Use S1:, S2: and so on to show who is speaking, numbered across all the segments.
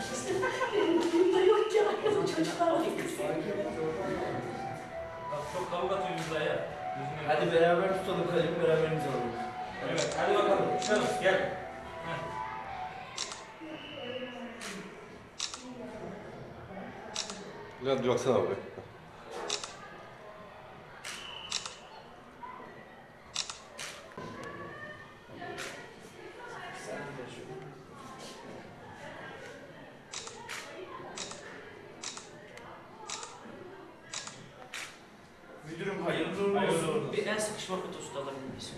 S1: Bunda yok ki arkada çocuklar var.
S2: Çok kavga atıyoruz ya.
S3: Hadi beraber tutalım kalemi, beraber imzalayalım.
S2: Evet, hadi bakalım. Çıkalım, gel.
S4: Lan bir baksana abi.
S3: Müdürüm hayırlı uğurlu olsun.
S1: Bir en sıkışma fotosu da alabilir miyiz?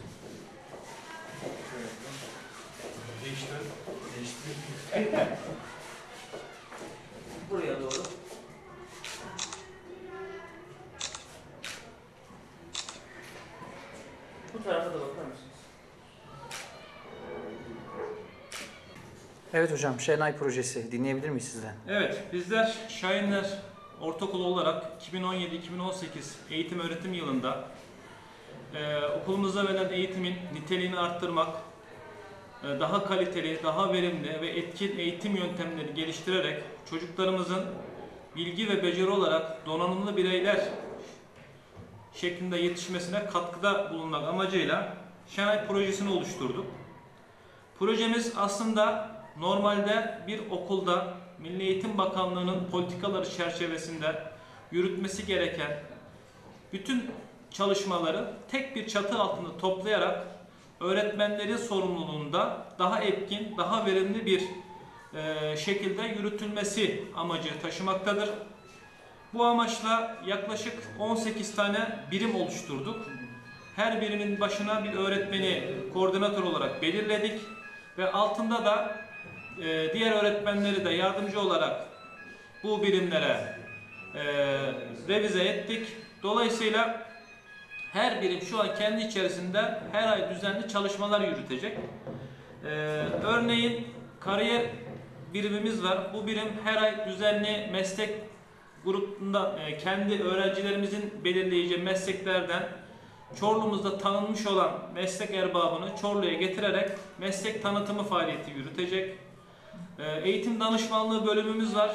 S3: Değiştir.
S1: Buraya doğru. Bu tarafa da bakar mısınız? Evet hocam, Şenay projesi dinleyebilir miyiz sizden?
S2: Evet, bizler Şahinler Ortaokulu olarak 2017-2018 eğitim öğretim yılında okulumuzda verilen eğitimin niteliğini arttırmak, daha kaliteli, daha verimli ve etkin eğitim yöntemleri geliştirerek çocuklarımızın bilgi ve beceri olarak donanımlı bireyler şeklinde yetişmesine katkıda bulunmak amacıyla Şenay projesini oluşturduk. Projemiz aslında normalde bir okulda Milli Eğitim Bakanlığı'nın politikaları çerçevesinde yürütmesi gereken bütün çalışmaları tek bir çatı altında toplayarak öğretmenlerin sorumluluğunda daha etkin, daha verimli bir şekilde yürütülmesi amacı taşımaktadır. Bu amaçla yaklaşık 18 tane birim oluşturduk. Her birinin başına bir öğretmeni koordinatör olarak belirledik ve altında da diğer öğretmenleri de yardımcı olarak bu birimlere revize ettik. Dolayısıyla her birim şu an kendi içerisinde her ay düzenli çalışmalar yürütecek. Örneğin kariyer birimimiz var. Bu birim her ay düzenli meslek grubunda kendi öğrencilerimizin belirleyeceği mesleklerden Çorlu'muzda tanınmış olan meslek erbabını Çorlu'ya getirerek meslek tanıtımı faaliyeti yürütecek. Eğitim danışmanlığı bölümümüz var.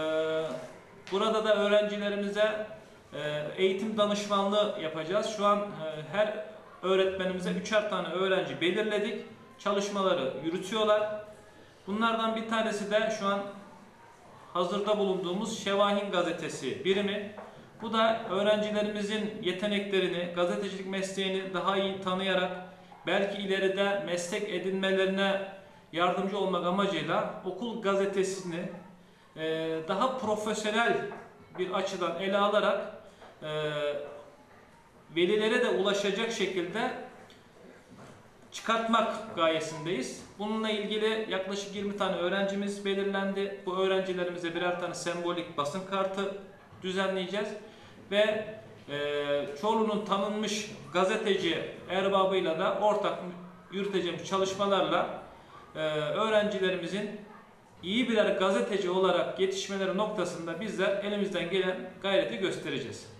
S2: Burada da öğrencilerimize eğitim danışmanlığı yapacağız. Şu an her öğretmenimize 3'er tane öğrenci belirledik. Çalışmaları yürütüyorlar. Bunlardan bir tanesi de şu an hazırda bulunduğumuz Şevahin Gazetesi birimi. Bu da öğrencilerimizin yeteneklerini, gazetecilik mesleğini daha iyi tanıyarak belki ileride meslek edinmelerine yardımcı olmak amacıyla okul gazetesini daha profesyonel bir açıdan ele alarak velilere de ulaşacak şekilde çıkartmak gayesindeyiz. Bununla ilgili yaklaşık 20 tane öğrencimiz belirlendi. Bu öğrencilerimize birer tane sembolik basın kartı düzenleyeceğiz ve Çorlu'nun tanınmış gazeteci erbabıyla da ortak yürüteceğimiz çalışmalarla öğrencilerimizin iyi birer gazeteci olarak yetişmeleri noktasında bizler elimizden gelen gayreti göstereceğiz.